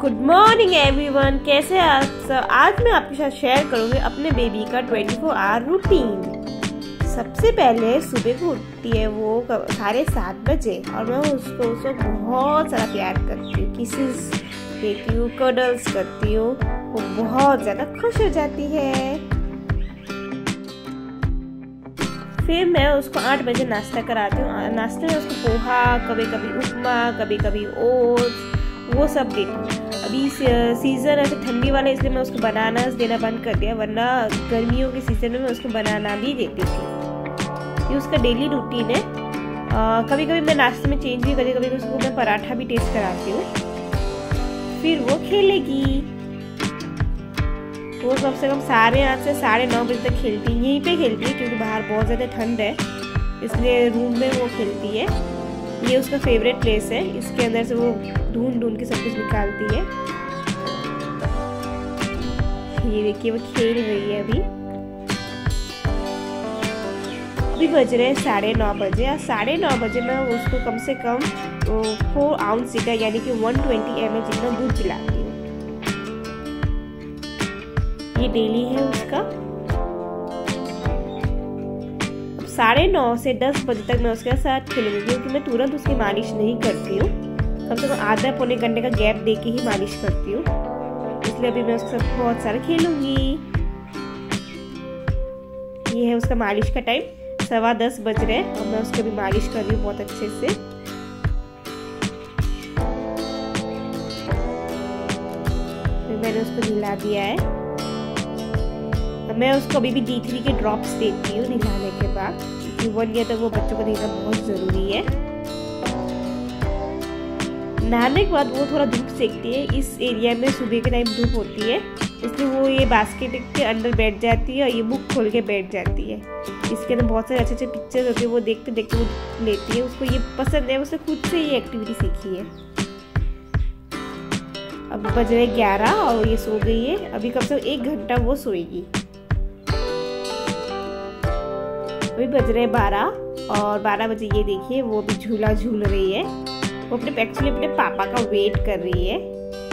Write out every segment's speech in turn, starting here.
Good morning everyone, कैसे हैं आप सब। आज मैं आपके साथ शेयर करूंगी अपने बेबी का 24 आवर रूटीन। सबसे पहले सुबह को उठती है वो 7:30 बजे और मैं उसको बहुत सारा प्यार करती हूँ, किसेस देती हूँ, कडल्स करती हूँ। वो बहुत ज़्यादा खुश हो जाती है। फिर मैं उसको 8 बजे नाश्ता कराती हूँ। नाश्ते में उसको पोहा, कभी कभी उपमा, कभी कभी ओट्स, वो सब देती हूँ। अभी सीज़न ऐसे ठंडी वाला, इसलिए मैं उसको बनाना देना बंद कर दिया, वरना गर्मियों के सीज़न में मैं उसको बनाना भी देती थी। ये उसका डेली रूटीन है। कभी कभी मैं नाश्ते में चेंज भी करती हूँ, कभी उसको मैं पराठा भी टेस्ट कराती हूँ। फिर वो खेलेगी। वो कम से कम 8:30 से 9:30 बजे तक खेलती है। यहीं पे खेलती है क्योंकि बाहर बहुत ज़्यादा ठंड है, इसलिए रूम में वो खेलती है। ये उसका फेवरेट प्लेस है। इसके अंदर से वो ढूंढ के सब कुछ निकालती है। ये देखिए वो खेल रही है। अभी बज रहे हैं 9:30 बजे। और 9:30 बजे मैं उसको कम से कम 4 आउंस का यानी कि 120 ml जितना दूध पिलाती हूँ। ये डेली है उसका। 9:30 से 10 बजे तक मैं उसके साथ खेलूंगी, क्योंकि मैं तुरंत उसकी मालिश नहीं करती हूँ। कम से कम आधा पौने घंटे का गैप दे के ही मालिश करती हूँ, इसलिए अभी मैं उसके साथ बहुत सारा खेलूंगी। ये है उसका मालिश का टाइम। 9:15 बज रहे हैं और मैं उसको भी मालिश कर रही हूँ बहुत अच्छे से। मैंने उसको नहला दिया है। मैं उसको अभी भी D3 के ड्रॉप्स देती हूँ नहलाने के बाद, क्योंकि 1 ईयर तक वो बच्चों को देना बहुत ज़रूरी है। नहाने के बाद वो थोड़ा धूप सेकती है। इस एरिया में सुबह के टाइम धूप होती है, इसलिए वो ये बास्केट के अंदर बैठ जाती है और ये बुक खोल के बैठ जाती है। इसके अंदर बहुत सारे अच्छे अच्छे पिक्चर्स होते हैं, वो देखते देखते वो लेती है। उसको ये पसंद है, उसने खुद से ये एक्टिविटी सीखी है। अब बज रहे 11 और ये सो गई है। अभी कम से कम 1 घंटा वो सोएगी। अभी बज रहे 12 और 12 बजे ये देखिए वो भी झूला झूल रही है। वो अपने पापा का वेट कर रही है।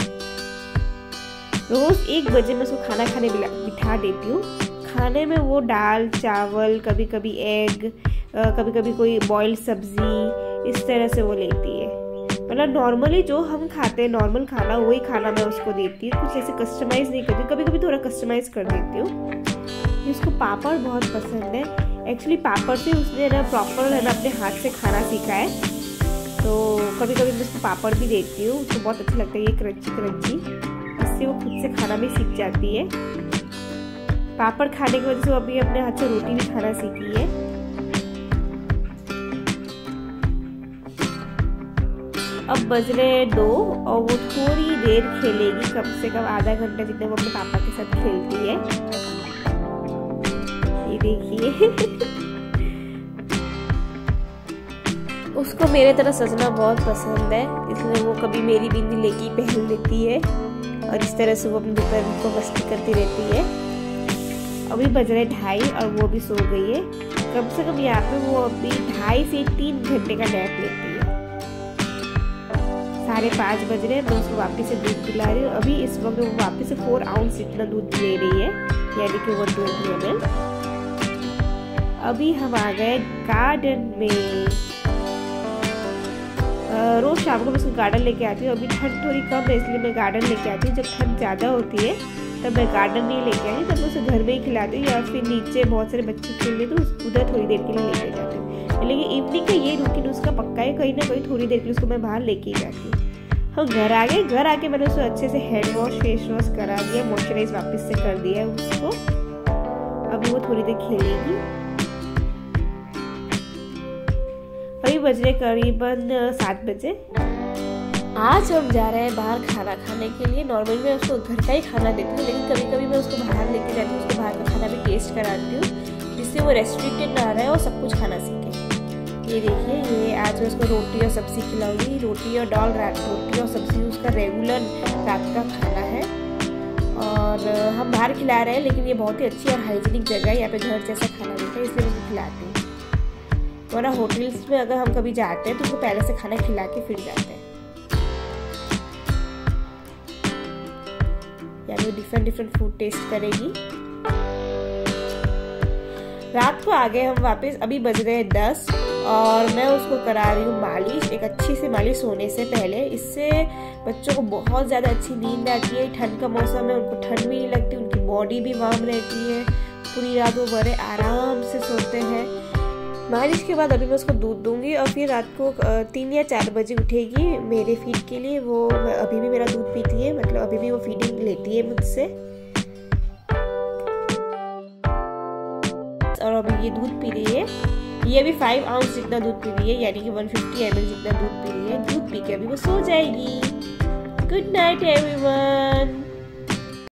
रोज 1 बजे मैं उसको खाना खाने बिठा देती हूँ। खाने में वो दाल चावल, कभी कभी एग, कभी कभी कोई बॉइल्ड सब्जी, इस तरह से वो लेती है। मतलब नॉर्मली जो हम खाते हैं नॉर्मल खाना, वही खाना मैं उसको देती हूँ। कुछ ऐसे कस्टमाइज नहीं करती, कभी कभी थोड़ा कस्टमाइज कर देती हूँ। उसको पापड़ बहुत पसंद है। एक्चुअली पापड़ से उसने ना प्रॉपर है ना अपने हाथ से खाना सीखा है, तो कभी कभी मैं उसको पापड़ भी देती हूँ। उसको बहुत अच्छा लगता है ये क्रंची। इससे वो खुद से खाना भी सीख जाती है। पापड़ खाने की वजह से वो अभी अपने हाथ से रोटी भी खाना सीखी है। अब बज रहे 2 और वो थोड़ी देर खेलेगी, कम से कम आधा घंटा जितना वो अपने पापा के साथ खेलती है। ये देखिए उसको मेरे तरह सजना बहुत पसंद है, इसलिए वो कभी मेरी बिंदी लेके पहन लेती है और इस तरह से वो अपने दोपहर को मस्ती करती रहती है। अभी बज रहे 2:30 और वो भी सो गई है। कम से कम यहाँ पे वो अभी 2.5 से 3 घंटे का नैप लेती है। 5:30 बज रहे हैं, मैं उसको वापस से दूध पिला रही हूँ। अभी इस वक्त वो वापस से 4 आउंस इतना दूध ले रही है, यानी कि 120 ml। अभी हम आ गए गार्डन में। रोज शाम को मैं उसको गार्डन लेके आती हूँ। अभी ठंड थोड़ी कम है, इसलिए मैं गार्डन लेके आती हूँ। जब ठंड ज़्यादा होती है तब मैं गार्डन नहीं लेके आती, तब मैं उसे घर में ही खिलाती हूँ, या फिर नीचे बहुत सारे बच्चे खेलते तो उधर थोड़ी देर के लिए लेके जाती हूँ। लेकिन इवनिंग का ये रूटीन उसका पक्का है, कहीं ना कहीं थोड़ी देर के लिए उसको मैं बाहर लेके ही जाती हूँ। हम घर आ गए। घर आके मैंने उसको अच्छे से हेड वॉश फेस वॉश करा दिया, मॉइस्चराइज वापस से कर दिया उसको। अभी वो थोड़ी देर खेलेगी। अभी बज रहे करीबन 7 बजे। आज हम जा रहे हैं बाहर खाना खाने के लिए। नॉर्मली मैं उसको घर का ही खाना देती हूँ, लेकिन कभी कभी मैं उसको बाहर लेके जाती हूँ, उसको बाहर का खाना भी टेस्ट कराती हूँ, जिससे वो रेस्ट्रिक्टेड ना रहे और सब कुछ खाना सीखे। ये देखिए, ये आज मैं उसको रोटी और सब्जी खिलाऊंगी। रोटी और दाल, रोटी और सब्जी उसका रेगुलर रात का खाना है। और हम बाहर खिला रहे हैं, लेकिन ये बहुत ही अच्छी और हाइजीनिक जगह है। यहाँ पे घर जैसा खाना देता है, इसलिए उसको खिलाते हैं। वरना होटल्स में अगर हम कभी जाते हैं तो उसको पहले से खाना खिला के फिर जाते हैं। यानी वो डिफरेंट फूड टेस्ट करेगी। रात को आ गए हम वापस, अभी बज रहे हैं 10 और मैं उसको करा रही हूँ मालिश, एक अच्छी सी मालिश सोने से पहले। इससे बच्चों को बहुत ज़्यादा अच्छी नींद आती है। ठंड का मौसम है, उनको ठंड भी नहीं लगती, उनकी बॉडी भी वार्म रहती है, पूरी रात वो बड़े आराम से सोते हैं। मालिश के बाद अभी मैं उसको दूध दूंगी और फिर रात को 3 या 4 बजे उठेगी मेरे फीड के लिए। वो अभी भी मेरा दूध पीती है, मतलब अभी भी वो फीडिंग लेती है मुझसे। और अभी ये दूध पी रही है, ये अभी 5 आउंस जितना दूध पी रही है, यानी कि 150 ml जितना दूध पी रही है। दूध पी के अभी वो सो जाएगी। Good night everyone.